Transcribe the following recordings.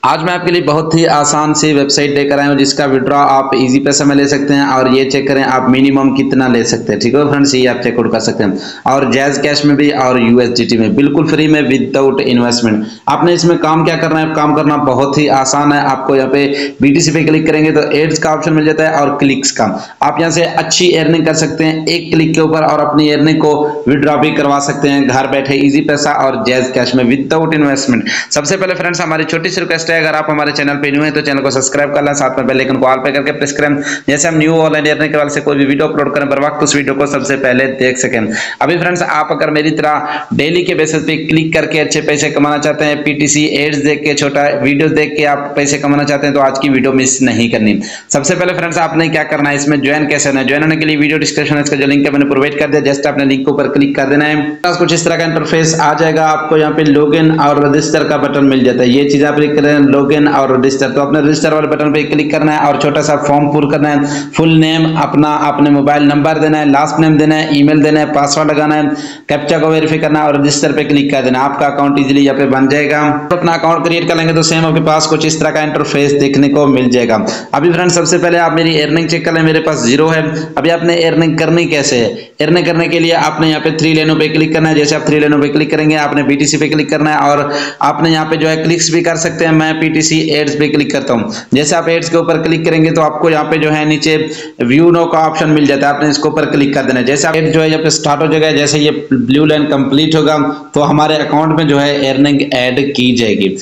आज मैं आपके लिए बहुत ही आसान सी वेबसाइट लेकर आया हूँ जिसका विड्रॉ आप इजी पैसा में ले सकते हैं और ये चेक करें आप मिनिमम कितना ले सकते हैं। ठीक है फ्रेंड्स, ये आप चेकआउट कर सकते हैं और जैज कैश में भी और यूएसडीटी में बिल्कुल फ्री में विदाउट इन्वेस्टमेंट। आपने इसमें काम क्या करना है, काम करना बहुत ही आसान है। आपको यहाँ पे बीटीसी पे क्लिक करेंगे तो एड्स का ऑप्शन मिल जाता है और क्लिक्स का। आप यहाँ से अच्छी अर्निंग कर सकते हैं एक क्लिक के ऊपर और अपनी अर्निंग को विड्रॉ भी करवा सकते हैं घर बैठे इजी पैसा और जैज कैश में विदाउट इन्वेस्टमेंट। सबसे पहले फ्रेंड्स हमारी छोटी सी रिक्वेस्ट है, अगर आप हमारे चैनल पे न्यू है तो चैनल को सब्सक्राइब कर लें, साथ में बेल आइकन को ऑल पे करके प्रेस करें, जैसे हम न्यू ऑनलाइन अर्निंग के वाले से कोई भी वीडियो अपलोड करें बर वक्त उस वीडियो को सबसे पहले देख सकें। अभी फ्रेंड्स आप अगर मेरी तरह डेली के बेसिस पे क्लिक करके अच्छे पैसे कमाना चाहते हैं, पीटीसी एड्स देख के छोटा वीडियो देख के आप पैसे कमाना चाहते हैं तो आज की वीडियो मिस नहीं करनी। सबसे पहले फ्रेंड्स आपने क्या करना है, इसमें ज्वाइन कैसे होना है। ज्वाइन होने के लिए वीडियो डिस्क्रिप्शन में इसका जो लिंक है मैंने प्रोवाइड कर दिया, जस्ट आपने लिंक के ऊपर क्लिक कर देना है। कुछ इस तरह का इंटरफेस आ जाएगा, आपको यहाँ पे लॉगिन और रजिस्टर का बटन मिल जाता है। ये चीज आप क्लिक करें लॉगिन और रजिस्टर, तो अपने रजिस्टर वाले बटन पे क्लिक करना है और छोटा सा फॉर्म पूरा करना है। फुल नेम अपना, अपने मोबाइल नंबर देना है, लास्ट नेम देना है, ईमेल देना है, पासवर्ड लगाना है, कैप्चा को वेरीफाई करना है और रजिस्टर पे क्लिक कर देना। आपका अकाउंट इजीली यहाँ पे बन जाएगा। तो अपना अकाउंट क्रिएट कर लेंगे तो सेम आपके पास कुछ इस तरह का इंटरफेस देखने को मिल जाएगा। अभी फ्रेंड्स सबसे पहले आप मेरी अर्निंग चेक कर लें, मेरे पास 0 है। अभी आपने अर्निंग करनी कैसे है, अर्निंग करने के लिए आपने यहाँ पे 3 लाइनों पे क्लिक करना है। जैसे आप 3 लाइनों पे क्लिक करेंगे आपने बीटीसी पे क्लिक करना है और आपने यहाँ पे जो है क्लिक्स भी कर सकते हैं। मैं पीटीसी एड्स पे क्लिक करता हूँ। जैसे आप एड्स के ऊपर क्लिक करेंगे तो आपको यहाँ पे जो है नीचे व्यू नो का ऑप्शन मिल जाता है, आपने इसके ऊपर क्लिक कर देना है। जैसे आप एड जो है यहाँ पे स्टार्ट हो जाएगा, जैसे ये ब्लू लाइन कंप्लीट होगा तो हमारे अकाउंट में जो है अर्निंग ऐड की जाएगी।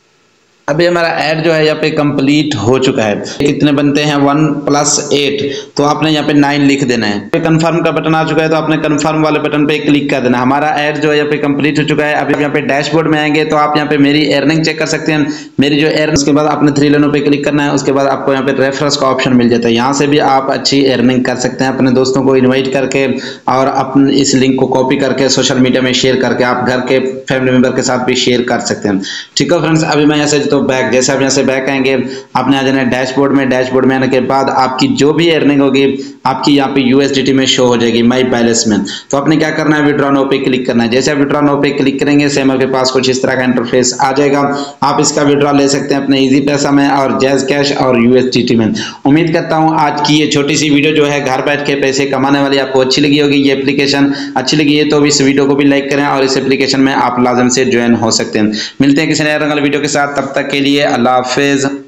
अभी हमारा ऐड जो है यहाँ पे कंप्लीट हो चुका है। कितने बनते हैं 1+8, तो आपने यहाँ पे 9 लिख देना है। कंफर्म का बटन आ चुका है तो आपने कंफर्म वाले बटन पे क्लिक कर देना। हमारा ऐड जो है यहाँ पे कंप्लीट हो चुका है। अभी यहाँ पे डैशबोर्ड में आएंगे तो आप यहाँ पे मेरी अर्निंग चेक कर सकते हैं। मेरी जो अर्निंग, उसके बाद आपने 3 लाइनों पे क्लिक करना है, उसके बाद आपको यहाँ पे रेफरेंस का ऑप्शन मिल जाता है। यहाँ से भी आप अच्छी अर्निंग कर सकते हैं अपने दोस्तों को इन्वाइट करके और अपने इस लिंक को कॉपी करके सोशल मीडिया में शेयर करके आप घर के फैमिली मेंबर के साथ भी शेयर कर सकते हैं। ठीक है फ्रेंड्स, अभी मैं यहाँ से तो बैक, जैसे आप यहाँ से बैक आएंगे आपने आ जाना है डैशबोर्ड में। डैशबोर्ड में आने के बाद आपकी जो भी अर्निंग होगी आपकी यहाँ पे यूएसडीटी में शो हो जाएगी माई बैलेंस में। तो आपने क्या करना है, विड्रॉ नाउ पे क्लिक करना है। जैसे आप विड्रॉ नाउ पे क्लिक करेंगे सेम आपके पास कुछ इस तरह का इंटरफेस आ जाएगा। आप इसका विड्रॉ ले सकते हैं अपने इजी पैसा में और जैज कैश और यूएसडीटी में। उम्मीद करता हूँ आज की ये छोटी सी वीडियो जो है घर बैठ के पैसे कमाने वाली आपको अच्छी लगी होगी। ये एप्लीकेशन अच्छी लगी है तो इस वीडियो को भी लाइक करें और इस एप्लीकेशन में आप लाजम से ज्वाइन हो सकते हैं। मिलते हैं किसी नए रंग वाले वीडियो के साथ, तब तक के लिए अल्लाह हाफिज।